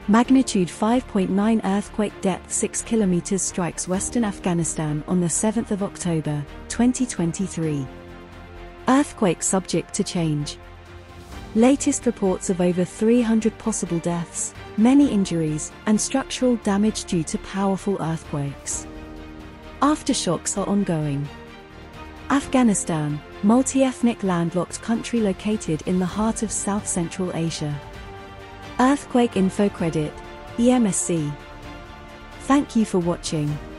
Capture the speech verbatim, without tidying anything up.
Magnitude five point nine earthquake, depth six kilometers, strikes western Afghanistan on the seventh of October, twenty twenty-three. Earthquake subject to change. Latest reports of over three hundred possible deaths, many injuries, and structural damage due to powerful earthquakes. Aftershocks are ongoing. Afghanistan, multi-ethnic landlocked country located in the heart of South Central Asia. Earthquake info credit, E M S C. Thank you for watching.